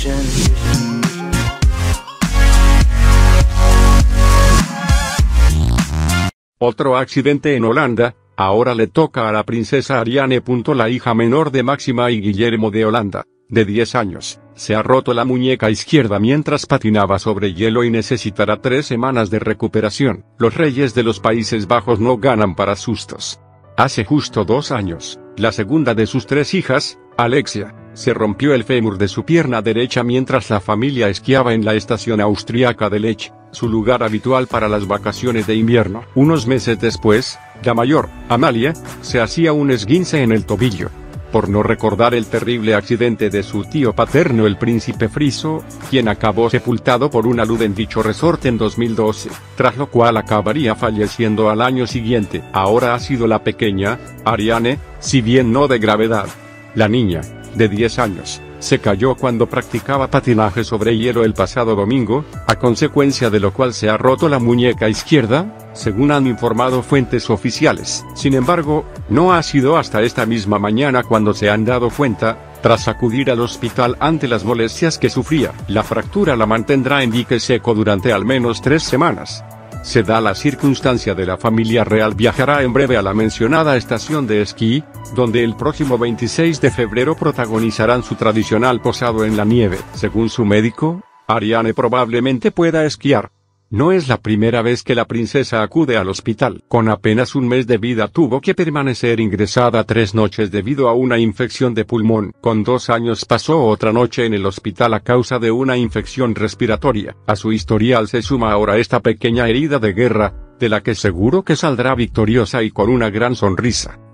Otro accidente en Holanda, ahora le toca a la princesa Ariane. La hija menor de Máxima y Guillermo de Holanda, de 10 años, se ha roto la muñeca izquierda mientras patinaba sobre hielo y necesitará 3 semanas de recuperación. Los reyes de los Países Bajos no ganan para sustos. Hace justo 2 años, la segunda de sus 3 hijas, Alexia, se rompió el fémur de su pierna derecha mientras la familia esquiaba en la estación austríaca de Lech, su lugar habitual para las vacaciones de invierno. Unos meses después, la mayor, Amalia, se hacía un esguince en el tobillo. Por no recordar el terrible accidente de su tío paterno el príncipe friso, quien acabó sepultado por una luz en dicho resort en 2012, tras lo cual acabaría falleciendo al año siguiente. Ahora ha sido la pequeña, Ariane, si bien no de gravedad. La niña, de 10 años, se cayó cuando practicaba patinaje sobre hielo el pasado domingo, a consecuencia de lo cual se ha roto la muñeca izquierda, según han informado fuentes oficiales. Sin embargo, no ha sido hasta esta misma mañana cuando se han dado cuenta, tras acudir al hospital ante las molestias que sufría. La fractura la mantendrá en dique seco durante al menos 3 semanas. Se da la circunstancia de la familia real viajará en breve a la mencionada estación de esquí, donde el próximo 26 de febrero protagonizarán su tradicional posado en la nieve. Según su médico, Ariane probablemente pueda esquiar. No es la primera vez que la princesa acude al hospital. Con apenas un mes de vida tuvo que permanecer ingresada 3 noches debido a una infección de pulmón. Con 2 años pasó otra noche en el hospital a causa de una infección respiratoria. A su historial se suma ahora esta pequeña herida de guerra, de la que seguro que saldrá victoriosa y con una gran sonrisa.